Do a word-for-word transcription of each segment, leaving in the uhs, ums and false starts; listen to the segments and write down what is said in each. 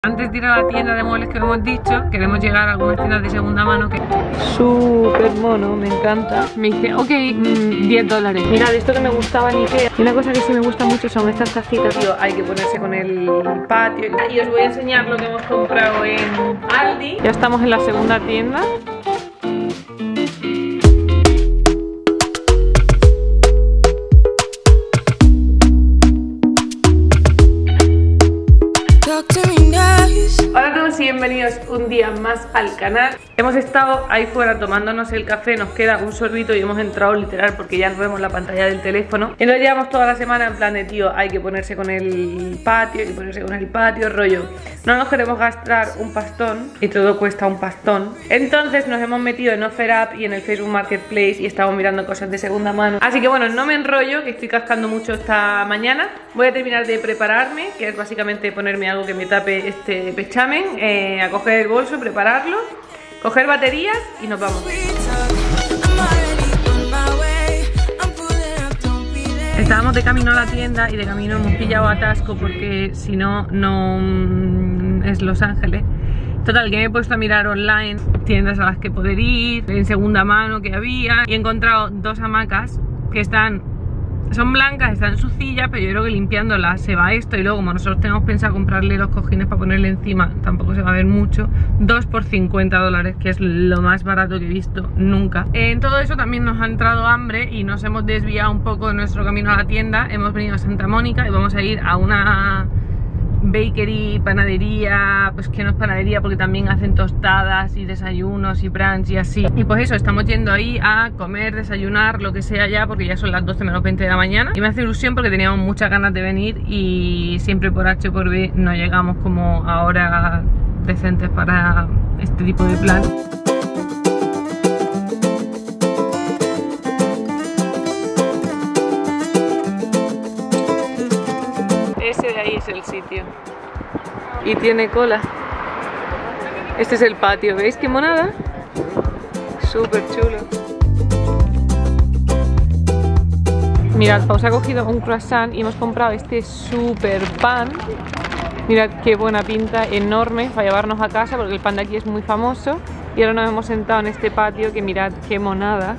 Antes de ir a la tienda de muebles que hemos dicho, queremos llegar a algunas tiendas de segunda mano que... Súper mono, me encanta. Me dice, ok, mmm, diez dólares. Mirad, esto que me gustaba en Ikea. Y una cosa que sí me gusta mucho son estas tacitas. Tío, hay que ponerse con el patio. Y os voy a enseñar lo que hemos comprado en Aldi. Ya estamos en la segunda tienda. Hola a todos y bienvenidos un día más al canal. Hemos estado ahí fuera tomándonos el café, nos queda un sorbito y hemos entrado literal porque ya no vemos la pantalla del teléfono. Y nos llevamos toda la semana en plan de tío, hay que ponerse con el patio, hay que ponerse con el patio, rollo. No nos queremos gastar un pastón y todo cuesta un pastón. Entonces nos hemos metido en OfferUp y en el Facebook Marketplace y estamos mirando cosas de segunda mano. Así que bueno, no me enrollo, que estoy cascando mucho esta mañana. Voy a terminar de prepararme, que es básicamente ponerme algo que me tape este pechamen, eh, a coger el bolso, prepararlo, coger baterías y nos vamos. Estábamos de camino a la tienda y de camino hemos pillado atasco porque si no, no es Los Ángeles. Total, que me he puesto a mirar online tiendas a las que poder ir, en segunda mano que había, y he encontrado dos hamacas que están... Son blancas, están sucillas, pero yo creo que limpiándolas se va esto. Y luego, como nosotros tenemos pensado comprarle los cojines para ponerle encima, tampoco se va a ver mucho. Dos por cincuenta dólares, que es lo más barato que he visto nunca. En todo eso también nos ha entrado hambre y nos hemos desviado un poco de nuestro camino a la tienda. Hemos venido a Santa Mónica y vamos a ir a una bakery, panadería, pues que no es panadería porque también hacen tostadas y desayunos y brunch y así. Y pues eso, estamos yendo ahí a comer, desayunar, lo que sea ya, porque ya son las doce menos veinte de la mañana. Y me hace ilusión porque teníamos muchas ganas de venir y siempre por H por B no llegamos como a horas decentes para este tipo de plan. Ese de ahí es el sitio. Y tiene cola. Este es el patio, ¿veis qué monada? Súper chulo. Mirad, Pau se ha cogido un croissant y hemos comprado este súper pan. Mirad qué buena pinta, enorme, para llevarnos a casa porque el pan de aquí es muy famoso. Y ahora nos hemos sentado en este patio que mirad qué monada.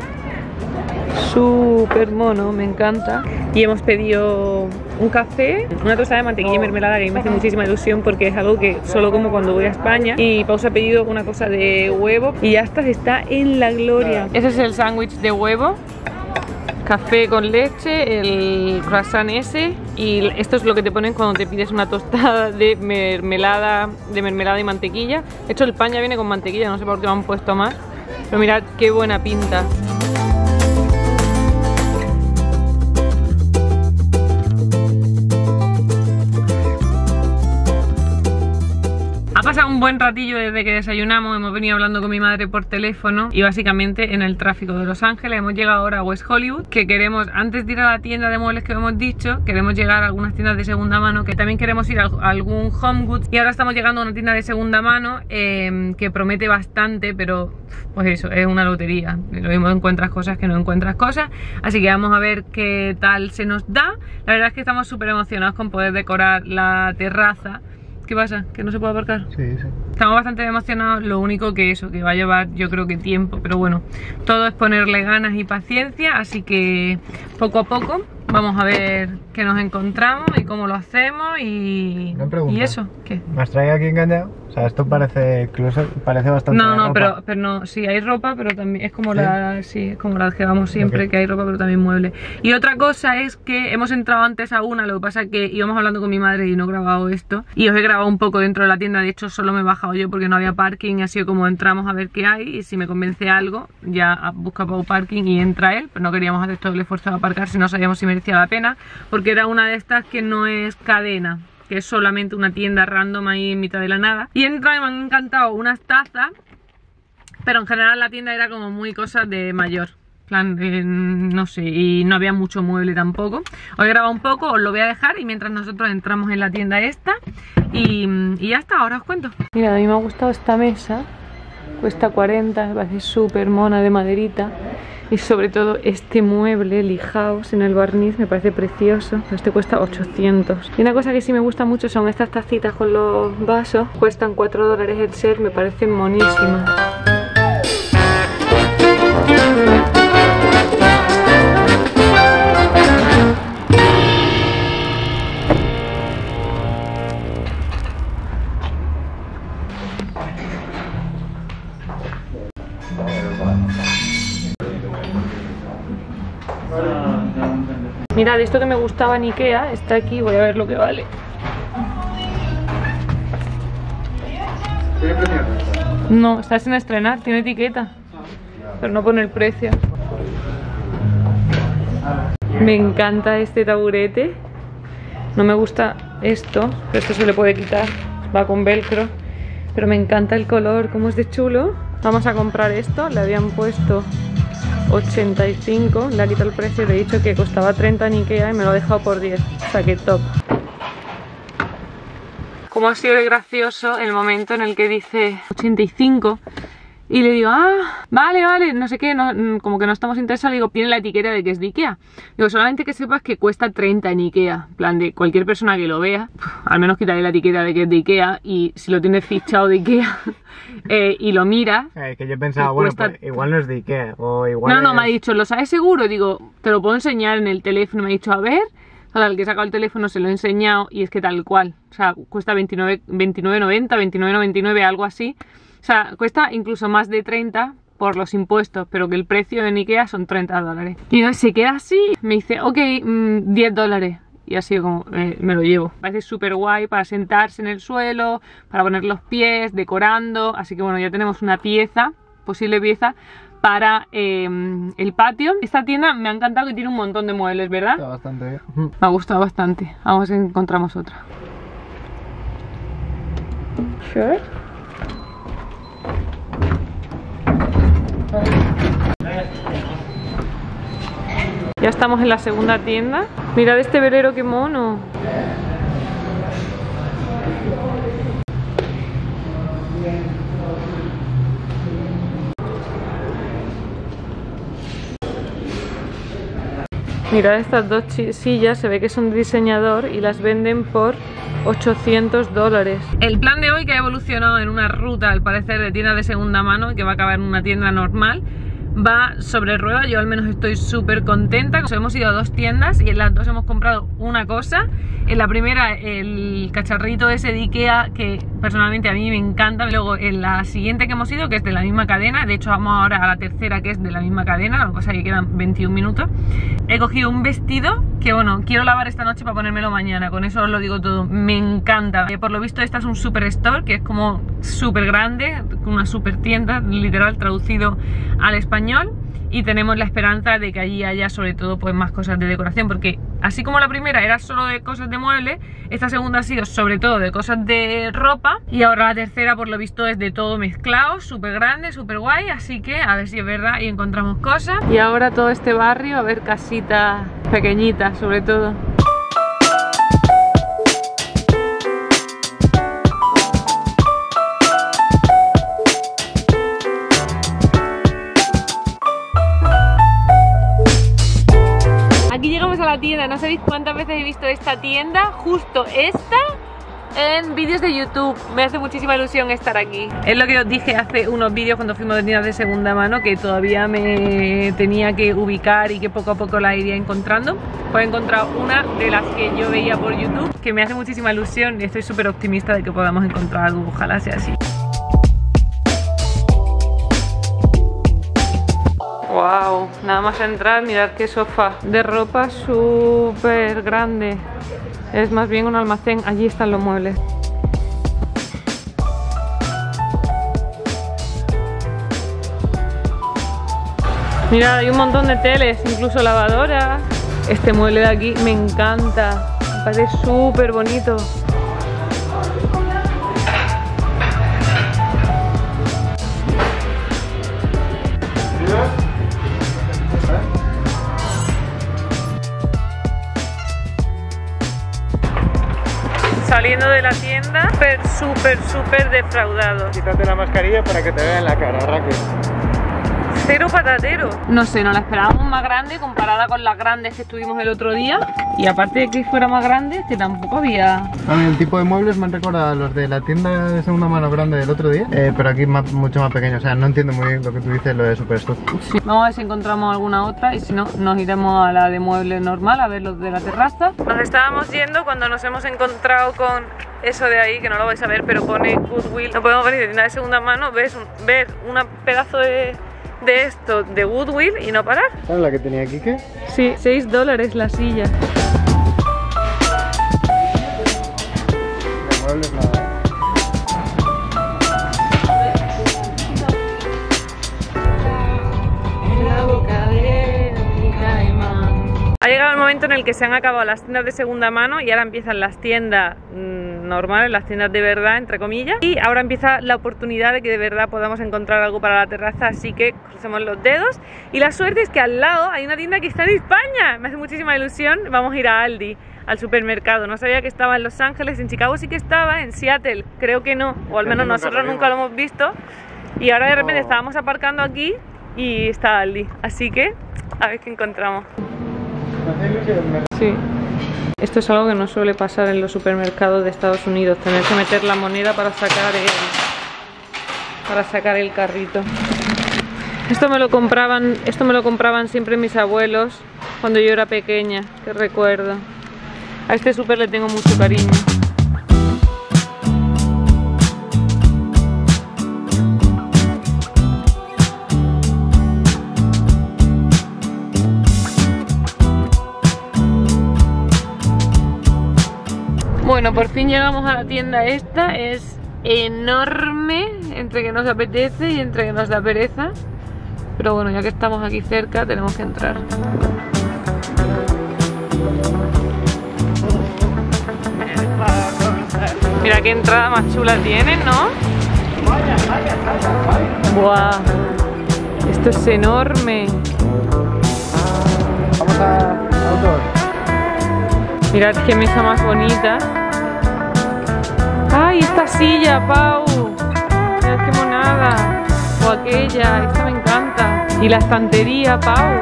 Súper mono, me encanta. Y hemos pedido un café, una tostada de mantequilla y mermelada que a mí me hace muchísima ilusión porque es algo que solo como cuando voy a España. Y Pau se ha pedido una cosa de huevo y ya está, está en la gloria. Ese es el sándwich de huevo, café con leche, el croissant ese, y esto es lo que te ponen cuando te pides una tostada de mermelada, de mermelada y mantequilla. De hecho el pan ya viene con mantequilla, no sé por qué lo han puesto más, pero mirad qué buena pinta. Ha pasado un buen ratillo desde que desayunamos, hemos venido hablando con mi madre por teléfono y básicamente en el tráfico de Los Ángeles. Hemos llegado ahora a West Hollywood, que queremos, antes de ir a la tienda de muebles que hemos dicho, queremos llegar a algunas tiendas de segunda mano, que también queremos ir a algún Home Goods. Y ahora estamos llegando a una tienda de segunda mano eh, que promete bastante, pero pues eso, es una lotería. Lo mismo encuentras cosas que no encuentras cosas, así que vamos a ver qué tal se nos da. La verdad es que estamos súper emocionados con poder decorar la terraza. ¿Qué pasa? ¿Que no se puede aparcar? Sí, sí. Estamos bastante emocionados, lo único que eso, que va a llevar yo creo que tiempo, pero bueno, todo es ponerle ganas y paciencia, así que poco a poco vamos a ver qué nos encontramos y cómo lo hacemos y, y eso. ¿Qué? ¿Me has traído aquí engañado? O sea, esto parece incluso parece bastante. No, no, ropa. pero, pero no, sí, hay ropa, pero también es como ¿Sí? la, sí, es como la que vamos siempre, okay. Que hay ropa, pero también muebles. Y otra cosa es que hemos entrado antes a una, lo que pasa es que íbamos hablando con mi madre y no he grabado esto. Y os he grabado un poco dentro de la tienda, de hecho solo me he bajado yo porque no había parking, y ha sido como entramos a ver qué hay y si me convence algo, ya busca Pau parking y entra él, pero no queríamos hacer todo el esfuerzo de aparcar si no sabíamos si merecía la pena, porque era una de estas que no es cadena, que es solamente una tienda random ahí en mitad de la nada. Y entra y me han encantado unas tazas, pero en general la tienda era como muy cosas de mayor, plan, eh, no sé, y no había mucho mueble tampoco. Os he grabado un poco, os lo voy a dejar y mientras nosotros entramos en la tienda esta y, y ya está, ahora os cuento. Mira, a mí me ha gustado esta mesa, cuesta cuarenta, me parece súper mona, de maderita. Y sobre todo este mueble lijado en el barniz me parece precioso. Este cuesta ochocientos. Y una cosa que sí me gusta mucho son estas tacitas con los vasos. Cuestan cuatro dólares el set, me parecen monísimas. Mirad, esto que me gustaba en Ikea está aquí, voy a ver lo que vale. No, está sin estrenar, tiene etiqueta, pero no pone el precio. Me encanta este taburete. No me gusta esto, pero esto se le puede quitar, va con velcro. Pero me encanta el color, como es de chulo. Vamos a comprar esto, le habían puesto ochenta y cinco, le ha quitado el precio, le he dicho que costaba treinta en Ikea y me lo ha dejado por diez, o sea que top. Como ha sido de gracioso el momento en el que dice ochenta y cinco y le digo, ah, vale, vale, no sé qué, no, como que no estamos interesados, digo, tiene la etiqueta de que es de Ikea. Digo, solamente que sepas que cuesta treinta en Ikea, en plan de cualquier persona que lo vea, al menos quitaré la etiqueta de que es de Ikea y si lo tienes fichado de Ikea eh, y lo mira. Eh, que yo pensaba, bueno, cuesta... pues, igual no es de Ikea o igual. No, no, es... me ha dicho, ¿lo sabes seguro? Digo, te lo puedo enseñar en el teléfono, me ha dicho, a ver. Al que he sacado el teléfono se lo he enseñado y es que tal cual, o sea, cuesta veintinueve noventa, veintinueve noventa y nueve, algo así. O sea, cuesta incluso más de treinta por los impuestos, pero que el precio en Ikea son treinta dólares. Y no, se queda así, me dice, ok, mmm, diez dólares. Y así como eh, me lo llevo. Parece súper guay para sentarse en el suelo, para poner los pies, decorando. Así que bueno, ya tenemos una pieza, posible pieza, para eh, el patio. Esta tienda me ha encantado, que tiene un montón de muebles, ¿verdad? Está bastante bien. Me ha gustado bastante. Vamos a ver si encontramos otra. Sure. Ya estamos en la segunda tienda. Mirad este velero, qué mono. Mirad estas dos sillas, se ve que son de diseñador y las venden por ochocientos dólares. El plan de hoy, que ha evolucionado en una ruta al parecer de tienda de segunda mano y que va a acabar en una tienda normal, va sobre ruedas. Yo al menos estoy súper contenta. Hemos ido a dos tiendas y en las dos hemos comprado una cosa. En la primera el cacharrito ese de Ikea, que personalmente a mí me encanta. Luego en la siguiente que hemos ido, que es de la misma cadena, de hecho vamos ahora a la tercera, que es de la misma cadena, lo que pasa es que quedan veintiún minutos. He cogido un vestido que bueno, quiero lavar esta noche para ponérmelo mañana, con eso os lo digo todo. Me encanta. Por lo visto esta es un super store, que es como súper grande, una super tienda, literal traducido al español. Y tenemos la esperanza de que allí haya sobre todo pues más cosas de decoración, porque así como la primera era solo de cosas de muebles, esta segunda ha sido sobre todo de cosas de ropa, y ahora la tercera por lo visto es de todo mezclado, súper grande, súper guay, así que a ver si es verdad y encontramos cosas. Y ahora todo este barrio, a ver casitas pequeñitas sobre todo. A la tienda, no sabéis cuántas veces he visto esta tienda, justo esta, en vídeos de YouTube. Me hace muchísima ilusión estar aquí. Es lo que os dije hace unos vídeos cuando fuimos de tiendas de segunda mano, que todavía me tenía que ubicar y que poco a poco la iría encontrando. Pues he encontrado una de las que yo veía por YouTube, que me hace muchísima ilusión y estoy súper optimista de que podamos encontrar algo, ojalá sea así. Wow, nada más entrar, mirad qué sofá de ropa súper grande. Es más bien un almacén, allí están los muebles. Mirad, hay un montón de teles, incluso lavadoras. Este mueble de aquí me encanta, me parece súper bonito. Saliendo de la tienda, súper, súper, súper defraudado. Quítate la mascarilla para que te vean la cara, Raquel. Cero patatero. No sé, nos la esperábamos más grande comparada con las grandes que estuvimos el otro día. Y aparte de que fuera más grande, que tampoco había... A mí el tipo de muebles me han recordado a los de la tienda de segunda mano grande del otro día, eh, pero aquí más, mucho más pequeño. O sea, no entiendo muy bien lo que tú dices, lo de Superstore. Sí. Vamos a ver si encontramos alguna otra y si no, nos iremos a la de muebles normal a ver los de la terraza. Nos estábamos yendo cuando nos hemos encontrado con eso de ahí, que no lo vais a ver, pero pone Goodwill. No podemos venir de tienda de segunda mano, ves un, ver un pedazo de, de esto de Goodwill y no parar. ¿Sabes la que tenía aquí qué? Sí, seis dólares la silla. De muebles nada. Ha llegado el momento en el que se han acabado las tiendas de segunda mano y ahora empiezan las tiendas mmm, normales, las tiendas de verdad, entre comillas. Y ahora empieza la oportunidad de que de verdad podamos encontrar algo para la terraza, así que crucemos los dedos. Y la suerte es que al lado hay una tienda que está en España. Me hace muchísima ilusión. Vamos a ir a Aldi, al supermercado. No sabía que estaba en Los Ángeles, en Chicago sí que estaba, en Seattle creo que no, o al menos nosotros nunca lo hemos visto. Y ahora de repente estábamos aparcando aquí y está Aldi, así que a ver qué encontramos. Sí. Esto es algo que no suele pasar en los supermercados de Estados Unidos, tener que meter la moneda para sacar el, para sacar el carrito. Esto me lo compraban, esto me lo compraban siempre mis abuelos cuando yo era pequeña, que recuerdo. A este súper le tengo mucho cariño. Bueno, por fin llegamos a la tienda esta, es enorme, entre que nos apetece y entre que nos da pereza. Pero bueno, ya que estamos aquí cerca, tenemos que entrar. Mira qué entrada más chula tienen, ¿no? ¡Buah! Esto es enorme. Vamos a outdoor. Mirad qué mesa más bonita. ¡Ay, esta silla, Pau! Mirad qué monada. O aquella, esta me encanta. Y la estantería, Pau.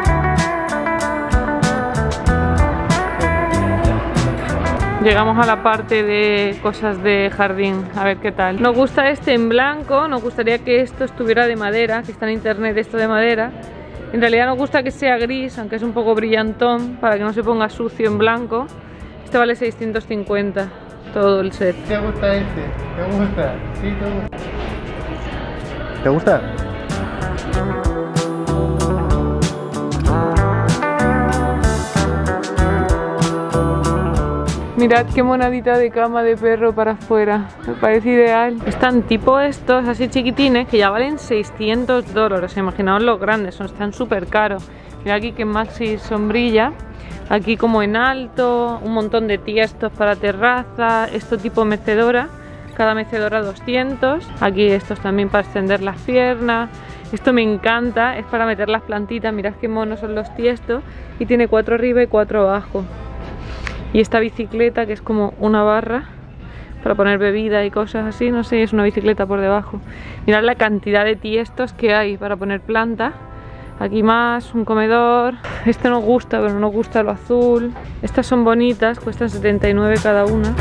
Llegamos a la parte de cosas de jardín, a ver qué tal. Nos gusta este en blanco, nos gustaría que esto estuviera de madera, que está en internet esto de madera. En realidad nos gusta que sea gris, aunque es un poco brillantón, para que no se ponga sucio en blanco. Este vale seiscientos cincuenta, todo el set. ¿Te gusta este? ¿Te gusta? Sí, te gusta. ¿Te gusta? Mirad qué monadita de cama de perro para afuera, me parece ideal. Están tipo estos así chiquitines que ya valen seiscientos dólares, imaginaos los grandes, son, están súper caros. Mirad aquí que maxi sombrilla, aquí como en alto, un montón de tiestos para terraza, esto tipo mecedora, cada mecedora doscientos. Aquí estos también para extender las piernas. Esto me encanta, es para meter las plantitas, mirad qué monos son los tiestos. Y tiene cuatro arriba y cuatro abajo. Y esta bicicleta que es como una barra para poner bebida y cosas así, no sé, es una bicicleta por debajo. Mirad la cantidad de tiestos que hay para poner planta. Aquí más, un comedor. Este nos gusta, pero no nos gusta lo azul. Estas son bonitas, cuestan setenta y nueve cada una.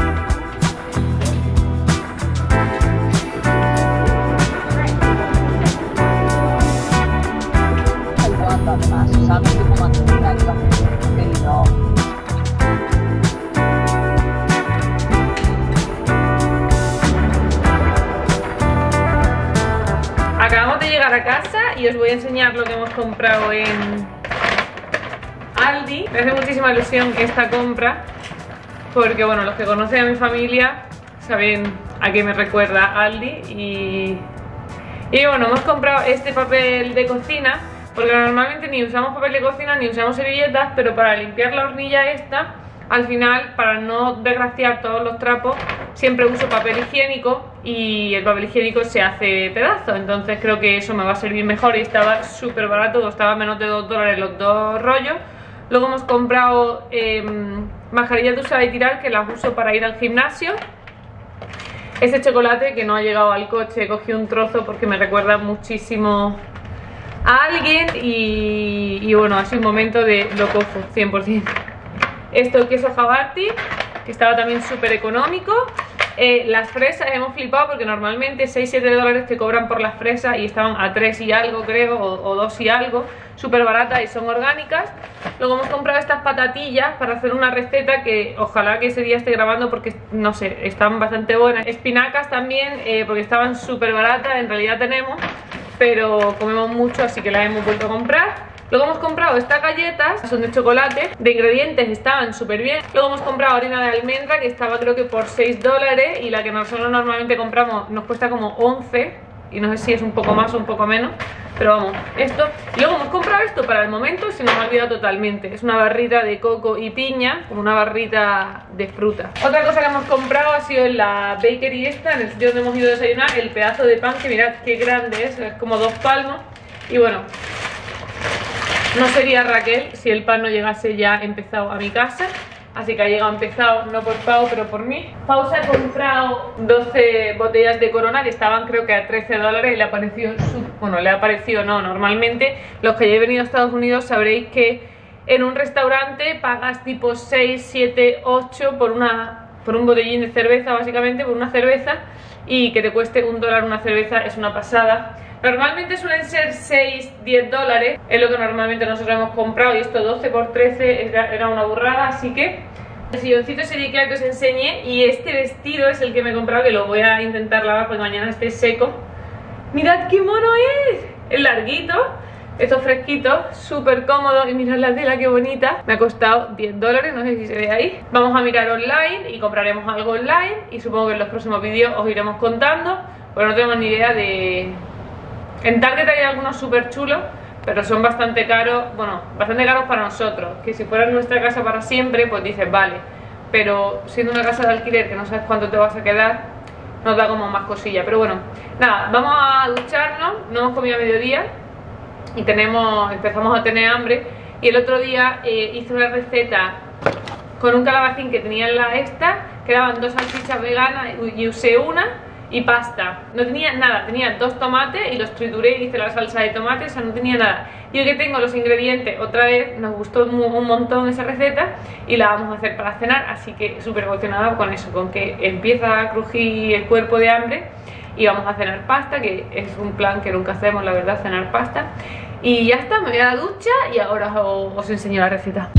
Acabamos de llegar a casa y os voy a enseñar lo que hemos comprado en Aldi. Me hace muchísima ilusión esta compra porque, bueno, los que conocen a mi familia saben a qué me recuerda Aldi. Y, y bueno, hemos comprado este papel de cocina porque normalmente ni usamos papel de cocina ni usamos servilletas, pero para limpiar la hornilla esta, al final, para no desgraciar todos los trapos, siempre uso papel higiénico y el papel higiénico se hace pedazo. Entonces creo que eso me va a servir mejor y estaba súper barato, costaba menos de dos dólares los dos rollos. Luego hemos comprado eh, mascarillas de usar y tirar, que las uso para ir al gimnasio. Este chocolate que no ha llegado al coche, cogí un trozo porque me recuerda muchísimo a alguien y, y bueno, ha sido un momento de lo cojo, cien por cien. Esto, queso Havarti, que estaba también súper económico. Eh, las fresas hemos flipado porque normalmente seis siete dólares te cobran por las fresas y estaban a tres y algo creo, o, o dos y algo, súper baratas y son orgánicas. Luego hemos comprado estas patatillas para hacer una receta que ojalá que ese día esté grabando porque no sé, están bastante buenas. Espinacas también, eh, porque estaban súper baratas, en realidad tenemos, pero comemos mucho así que las hemos vuelto a comprar. Luego hemos comprado estas galletas, son de chocolate, de ingredientes estaban súper bien. Luego hemos comprado harina de almendra que estaba creo que por seis dólares y la que nosotros normalmente compramos nos cuesta como once y no sé si es un poco más o un poco menos, pero vamos, esto. Y luego hemos comprado esto para el momento, se nos ha olvidado totalmente. Es una barrita de coco y piña, como una barrita de fruta. Otra cosa que hemos comprado ha sido en la bakery esta, en el sitio donde hemos ido a desayunar, el pedazo de pan que mirad qué grande es, es como dos palmos. Y bueno, no sería Raquel si el pan no llegase ya empezado a mi casa. Así que ha llegado empezado, no por Pau, pero por mí. Pau se ha comprado doce botellas de Corona que estaban creo que a trece dólares y le ha parecido, bueno, le ha parecido no, normalmente los que hayáis venido a Estados Unidos sabréis que en un restaurante pagas tipo seis, siete, ocho por, una, por un botellín de cerveza, básicamente, por una cerveza, y que te cueste un dólar una cerveza es una pasada. Normalmente suelen ser seis, diez dólares, es lo que normalmente nosotros hemos comprado, y esto doce por trece era, era una burrada, así que el silloncito sería que os enseñe, y este vestido es el que me he comprado, que lo voy a intentar lavar porque mañana esté seco. ¡Mirad qué mono es! Es larguito, esto fresquito, súper cómodo, y mirad la tela qué bonita. Me ha costado diez dólares, no sé si se ve ahí. Vamos a mirar online y compraremos algo online, y supongo que en los próximos vídeos os iremos contando, porque no tenemos ni idea de... En Target hay algunos súper chulos, pero son bastante caros, bueno, bastante caros para nosotros. Que si fuera nuestra casa para siempre, pues dices, vale. Pero siendo una casa de alquiler que no sabes cuánto te vas a quedar, nos da como más cosilla. Pero bueno, nada, vamos a ducharnos, no hemos comido a mediodía y tenemos, empezamos a tener hambre. Y el otro día eh, hice una receta con un calabacín que tenía en la esta, que daban dos salchichas veganas y usé una. Y pasta, no tenía nada, tenía dos tomates y los trituré y hice la salsa de tomate, o sea, no tenía nada. Y hoy que tengo los ingredientes, otra vez nos gustó un montón esa receta y la vamos a hacer para cenar, así que súper emocionada con eso, con que empieza a crujir el cuerpo de hambre y vamos a cenar pasta, que es un plan que nunca hacemos, la verdad, cenar pasta. Y ya está, me voy a la ducha y ahora os, os enseño la receta.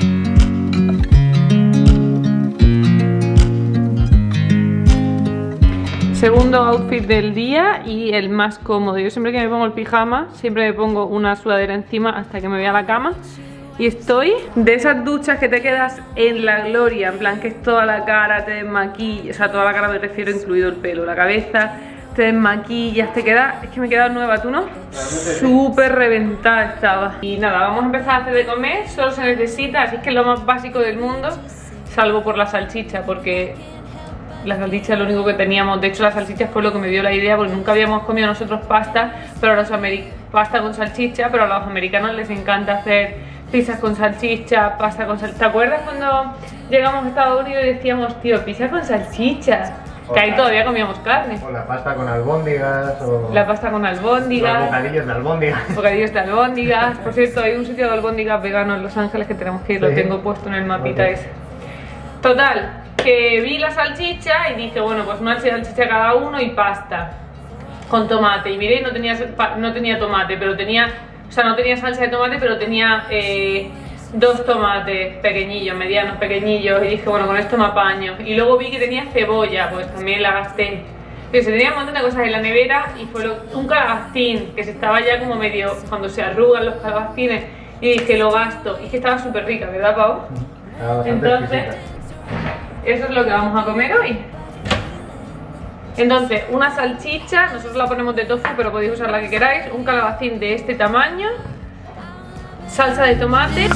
Segundo outfit del día y el más cómodo. Yo siempre que me pongo el pijama, siempre me pongo una sudadera encima hasta que me voy a la cama. Y estoy de esas duchas que te quedas en la gloria, en plan que es toda la cara, te desmaquillas, o sea, toda la cara me refiero, incluido el pelo, la cabeza, te desmaquillas, te queda, es que me he quedado nueva, ¿tú no? Súper reventada estaba. Y nada, vamos a empezar a hacer de comer, solo se necesita, así que es lo más básico del mundo, salvo por la salchicha, porque... La salchicha es lo único que teníamos. De hecho, la salchicha fue lo que me dio la idea, porque nunca habíamos comido nosotros pasta, pero los pasta con salchicha, pero a los americanos les encanta hacer pizzas con salchicha, pasta con salchicha. ¿Te acuerdas cuando llegamos a Estados Unidos y decíamos, tío, pizza con salchicha? Que ahí todavía comíamos carne. O la pasta con albóndigas, o... La pasta con albóndigas. Los bocadillos de albóndigas. Bocadillos de albóndigas. Por cierto, hay un sitio de albóndigas vegano en Los Ángeles que tenemos que ir, sí. Lo tengo puesto en el mapita okay. Ese. Total, que vi la salchicha y dije, bueno, pues una salchicha cada uno y pasta con tomate. Y miré, no tenía, no tenía tomate, pero tenía, o sea, no tenía salsa de tomate, pero tenía eh, dos tomates pequeñillos, medianos pequeñillos. Y dije, bueno, con esto me apaño. Y luego vi que tenía cebolla, pues también la gasté. Entonces tenía un montón de cosas en la nevera y fue lo, un calabacín que se estaba ya como medio, cuando se arrugan los calabacines. Y dije, lo gasto. Y es que estaba súper rica, ¿verdad, Pau? Entonces... Eso es lo que vamos a comer hoy. Entonces, una salchicha, nosotros la ponemos de tofu, pero podéis usar la que queráis. Un calabacín de este tamaño, salsa de tomate.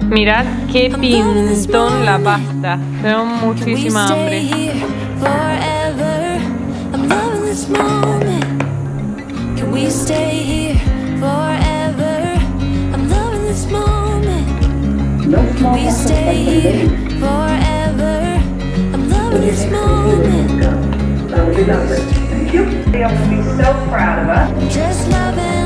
Mirad qué pintón la pasta. Tengo muchísima hambre. Thank you. They'll be so proud of us. Just loving